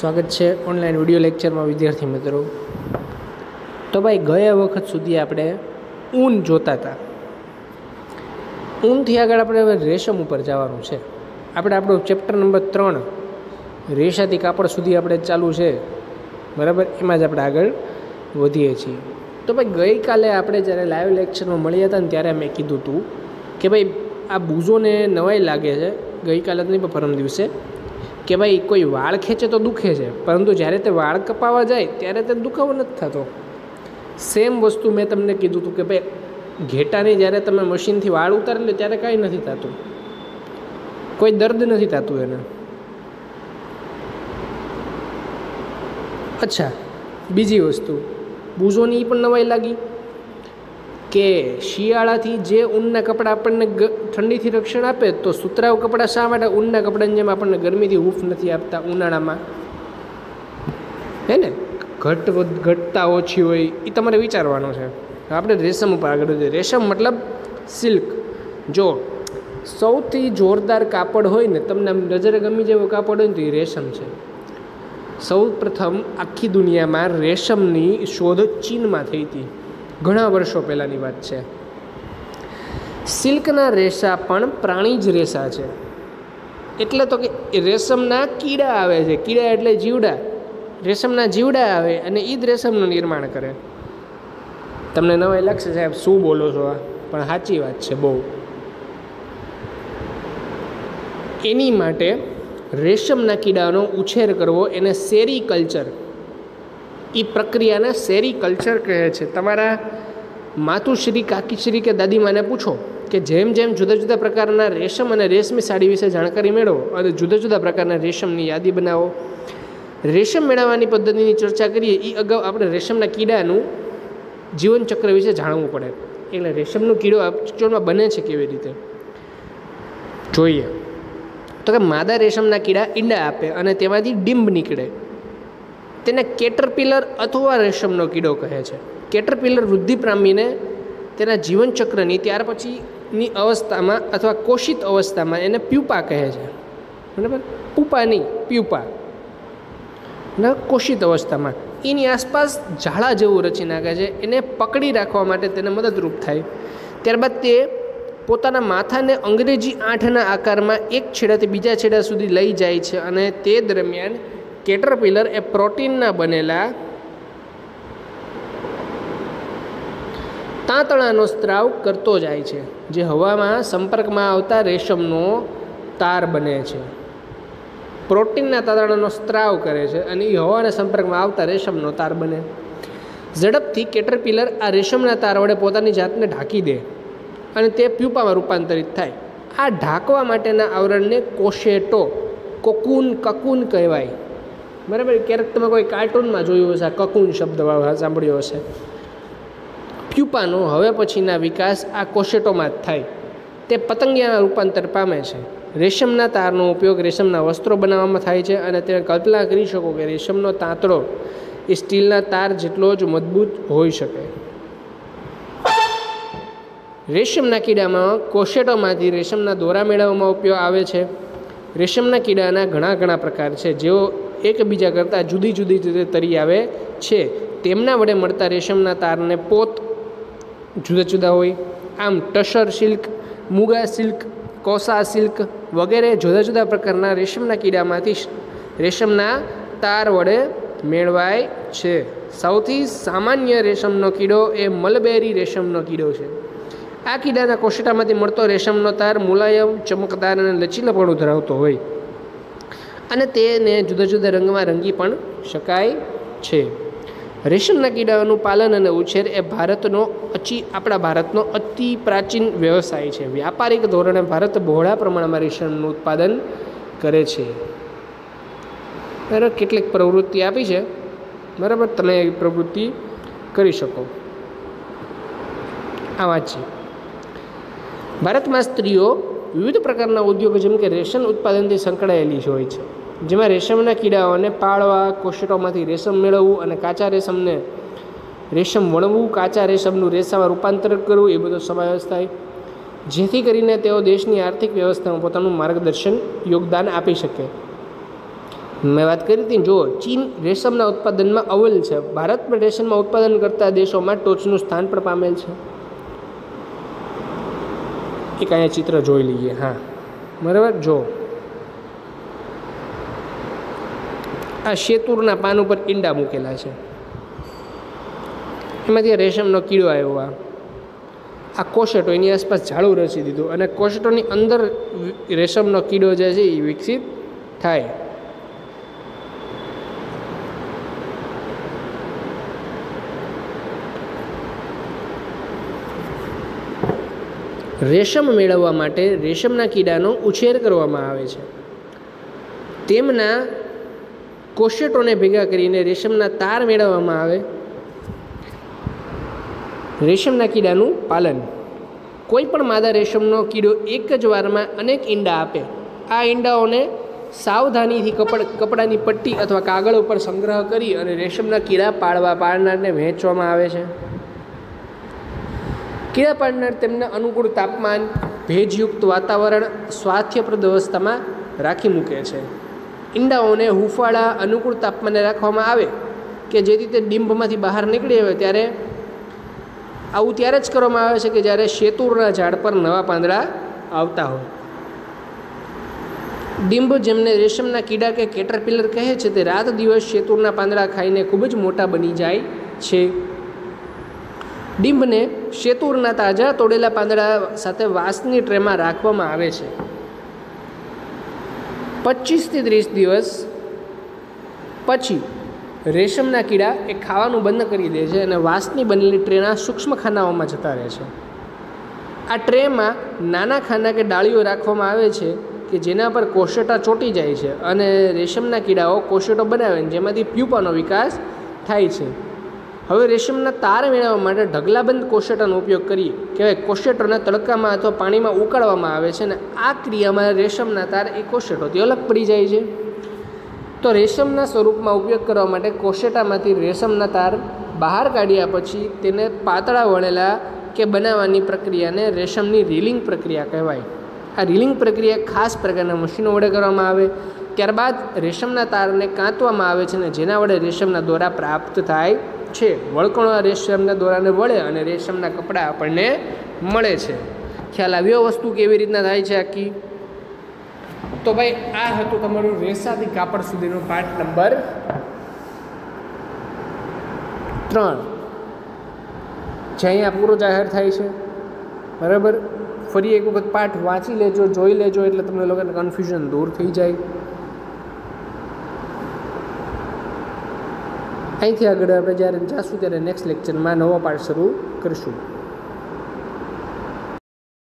સ્વાગત છે online video લેક્ચરમાં વિદ્યાર્થી મિત્રો। તો ભાઈ ગયા વખત સુધી આપણે ઊન જોતા હતા। ઊનથી આગળ આપણે હવે રેશમ ઉપર જવાનું છે। આપણે આપણો ચેપ્ટર નંબર 3 રેશાથી કાપડ સુધી આપણે ચાલુ છે, બરાબર। એમાં જ આપણે આગળ વધીએ છીએ। તો ભાઈ ગઈકાલે આપણે જ્યારે લાઈવ લેક્ચરમાં મળ્યા હતા ને ત્યારે મેં કીધું હતું કે ભાઈ આ બૂઝોને નવાઈ લાગે છે, ગઈકાલે નહીં પણ પરમ દિવસે, કે ભાઈ કોઈ વાળ ખેંચે તો દુખે છે, પરંતુ જ્યારે તે વાળ કપાવા જાય ત્યારે તે દુખાવો નથી થતો। સેમ વસ્તુ મેં તમને કીધું હતું કે ભાઈ ઘેટાની જ્યારે તમે મશીનથી વાળ ઉતારી લો ત્યારે કાંઈ નથી થતું, કોઈ દર્દ નથી થતું એને। અચ્છા, બીજી વસ્તુ બૂઝોની પણ નવાઈ લાગી કે શિયાળાથી જે ઊનના કપડાં આપણને ઠંડીથી રક્ષણ આપે, તો સુતરાઉ કપડાં શા માટે ઊનના કપડાની જેમ આપણને ગરમીથી હૂંફ નથી આપતા ઉનાળામાં, હે ને? ઘટતા ઓછી હોય એ તમારે વિચારવાનું છે। આપણે રેશમ ઉપર આગળ વધીએ। રેશમ મતલબ સિલ્ક। જો સૌથી જોરદાર કાપડ હોય ને, તમને નજરે ગમી જેવો કાપડ હોય ને તો એ રેશમ છે। સૌ પ્રથમ આખી દુનિયામાં રેશમની શોધ ચીનમાં થઈ હતી, ઘણા વર્ષો પહેલાંની વાત છે। સિલ્કના રેશા પણ પ્રાણી જ રેશા છે, એટલે તો કે રેશમના કીડા આવે છે, કીડા એટલે જીવડા, રેશમના જીવડા આવે અને એ જ રેશમનું નિર્માણ કરે। તમને નવાઈ લાગશે સાહેબ શું બોલો છો આ, પણ સાચી વાત છે બહુ। એની માટે રેશમના કીડાનો ઉછેર કરવો એને સેરીકલ્ચર, એ પ્રક્રિયાને સેરીકલ્ચર કહે છે। તમારા માતુશ્રી, કાકીશ્રી કે દાદીમાને પૂછો કે જેમ જેમ જુદા જુદા પ્રકારના રેશમ અને રેશમી સાડી વિશે જાણકારી મેળવો અને જુદા જુદા પ્રકારના રેશમની યાદી બનાવો। રેશમ મેળવવાની પદ્ધતિની ચર્ચા કરીએ એ અગાઉ આપણે રેશમના કીડાનું જીવનચક્ર વિશે જાણવું પડે। એટલે રેશમનો કીડો એકચ્યુઅલમાં બને છે કેવી રીતે જોઈએ તો કે માદા રેશમના કીડા ઈંડા આપે અને તેમાંથી ડીંબ નીકળે, તેને કેટરપિલર અથવા રેશમનો કીડો કહે છે। કેટરપિલર વૃદ્ધિ પામીને તેના જીવનચક્રની ત્યાર પછીની અવસ્થામાં અથવા કોષિત અવસ્થામાં એને પ્યુપા કહે છે, બરાબર? પુપા નહીં, પ્યુપા ના કોષિત અવસ્થામાં એની આસપાસ ઝાડા જેવું રચી નાખે છે, એને પકડી રાખવા માટે તેને મદદરૂપ થાય। ત્યારબાદ તે પોતાના માથાને અંગ્રેજી આંઠના આકારમાં એક છેડાથી બીજા છેડા સુધી લઈ જાય છે અને તે દરમિયાન કેટરપિલર એ પ્રોટીનના બનેલા તાંતણાનો સ્ત્રાવ કરતો જાય છે, જે હવામાં સંપર્કમાં આવતા રેશમનો તાર બને છે। પ્રોટીનના તાંતણાનો સ્ત્રાવ કરે છે અને એ હવાના સંપર્કમાં આવતા રેશમનો તાર બને। ઝડપથી કેટરપિલર આ રેશમના તાર વડે પોતાની જાતને ઢાંકી દે અને તે પ્યુપામાં રૂપાંતરિત થાય। આ ઢાંકવા માટેના આવરણને કોશેટો, કકૂન કહેવાય, બરાબર? ક્યારેક તમે કોઈ કાર્ટૂનમાં જોયું હશે, આ કકૂન શબ્દ સાંભળ્યો હશે। પ્યુપાનો હવે પછીના વિકાસ આ કોશેટોમાં જ થાય, તે પતંગિયામાં રૂપાંતર પામે છે। રેશમના તારનો ઉપયોગ રેશમના વસ્ત્રો બનાવવામાં થાય છે અને તમે કલ્પના કરી શકો કે રેશમનો તાંતણો એ સ્ટીલના તાર જેટલો જ મજબૂત હોઈ શકે। રેશમના કીડામાં કોશેટોમાંથી રેશમના દોરા મેળવવામાં ઉપયોગ આવે છે। રેશમના કીડાના ઘણા પ્રકાર છે, જેઓ એકબીજા કરતાં જુદી રીતે તરી આવે છે। તેમના વડે મળતા રેશમના તારને પોત જુદા જુદા હોય। આમ tussar silk, muga silk, kosa silk વગેરે જુદા જુદા પ્રકારના રેશમના કીડામાંથી રેશમના તાર વડે મેળવાય છે। સૌથી સામાન્ય રેશમનો કીડો એ મલબેરી રેશમનો કીડો છે। આ કીડાના કોશેટામાંથી મળતો રેશમનો તાર મુલાયમ, ચમકદાર અને લચીલાપણું ધરાવતો હોય અને તેને જુદા જુદા રંગમાં રંગી પણ શકાય છે। રેશમના કીડાઓનું પાલન અને ઉછેર એ આપણા ભારતનો અતિ પ્રાચીન વ્યવસાય છે। વ્યાપારિક ધોરણે ભારત બહોળા પ્રમાણમાં રેશમનું ઉત્પાદન કરે છે। બરાબર? કેટલીક પ્રવૃત્તિ આપી છે, બરાબર? તમે એ પ્રવૃત્તિ કરી શકો। આ વાત છે। ભારતમાં સ્ત્રીઓ વિવિધ પ્રકારના ઉદ્યોગો જેમ કે રેશમ ઉત્પાદનથી સંકળાયેલી હોય છે, જેમાં રેશમના કીડાઓને પાળવા, કોશેટોમાંથી રેશમ મેળવવું અને કાચા રેશમને રેશમ વણવું, કાચા રેશમનું રેસામાં રૂપાંતર કરવું એ બધો સમાવેશ થાય, જેથી કરીને તેઓ દેશની આર્થિક વ્યવસ્થામાં પોતાનું માર્ગદર્શન યોગદાન આપી શકે। મેં વાત કરી હતી, જો ચીન રેશમના ઉત્પાદનમાં અવ્વલ છે. ભારત પણ રેશમમાં ઉત્પાદન કરતા દેશોમાં ટોચનું સ્થાન પણ પામેલ છે. એક અહીંયા ચિત્ર જોઈ લઈએ. હા, બરાબર. જો આ શેતુરના પાન ઉપર ઈંડા મૂકેલા છે, એમાંથી રેશમનો કીડો આવ્યો. આ કોશેટો એની આસપાસ ઝાડું રચી દીધું અને કોશેટોની અંદર રેશમનો કીડો જે છે એ વિકસિત થાય. રેશમ મેળવવા માટે રેશમના કીડાનો ઉછેર કરવામાં આવે છે. તેમના કોશેટોને ભેગા કરીને રેશમના તાર મેળવવામાં આવે. રેશમના કીડાનું પાલન. કોઈ પણ માદા રેશમનો કીડો એક જ વારમાં અનેક ઈંડા આપે. આ ઈંડાઓને સાવધાનીથી કપડાની પટ્ટી અથવા કાગળ ઉપર સંગ્રહ કરી અને રેશમના કીડા પાડનારને વહેંચવામાં આવે છે. કીડા પાડનાર તેમને અનુકૂળ તાપમાન, ભેજયુક્ત વાતાવરણ, સ્વાસ્થ્યપ્રદ અવસ્થામાં રાખી મૂકે છે. ઈંડાઓને હૂંફાળા અનુકૂળ તાપમાને રાખવામાં આવે કે જેથી તે ડીંભમાંથી બહાર નીકળી આવે. આવું ત્યારે જ કરવામાં આવે છે કે જ્યારે શેતુરના ઝાડ પર નવા પાંદડા આવતા હોય. ડીંભ, જેમને રેશમના કીડા કે કેટરપિલર કહે છે, તે રાત દિવસ શેતુરના પાંદડા ખાઈને ખૂબ જ મોટા બની જાય છે. ડીંભને શેતુરના તાજા તોડેલા પાંદડા સાથે વાંસની ટ્રેમાં રાખવામાં આવે છે. 25 થી 30 દિવસ પછી રેશમના કીડા એ ખાવાનું બંધ કરી દે છે અને વાંસની બનેલી ટ્રેના સૂક્ષ્મ ખાનાઓમાં જતા રહે છે. આ ટ્રેમાં નાના ખાના કે ડાળીઓ રાખવામાં આવે છે કે જેના પર કોશેટા ચોંટી જાય છે અને રેશમના કીડાઓ કોશેટો બનાવે છે, જેમાંથી પ્યુપાનો વિકાસ થાય છે. હવે રેશમના તાર મેળવવા માટે ઢગલાબંધ કોશેટાનો ઉપયોગ કરીએ કહેવાય. કોશેટોને તડકામાં અથવા પાણીમાં ઉકાળવામાં આવે છે અને આ ક્રિયામાં રેશમના તાર એ કોશેટોથી અલગ પડી જાય છે. તો રેશમના સ્વરૂપમાં ઉપયોગ કરવા માટે કોશેટામાંથી રેશમના તાર બહાર કાઢ્યા પછી તેને પાતળા વણેલા કે બનાવવાની પ્રક્રિયાને રેશમની રીલિંગ પ્રક્રિયા કહેવાય. આ રીલિંગ પ્રક્રિયા ખાસ પ્રકારના મશીનો વડે કરવામાં આવે. ત્યારબાદ રેશમના તારને કાંતવામાં આવે છે અને જેના વડે રેશમના દોરા પ્રાપ્ત થાય છે. વળકણો રેશમના દોરાને વળે અને રેશમના કપડાં આપણને મળે છે. ખ્યાલ આવ્યો વસ્તુ કેવી રીતના થાય છે આખી? તો ભાઈ આ હતું તમારું રેસાથી કાપડ સુધીનો પાઠ નંબર 3, જે અહીંયા પૂરો જાહેર થાય છે. બરાબર. ફરી એક વખત પાઠ વાંચી લેજો, જોઈ લેજો, એટલે તમને લોકોને કન્ફ્યુઝન દૂર થઈ જાય. અહીંથી આગળ આપણે જ્યારે જાશું ત્યારે નેક્સ્ટ લેક્ચરમાં નવો પાઠ શરૂ કરીશું.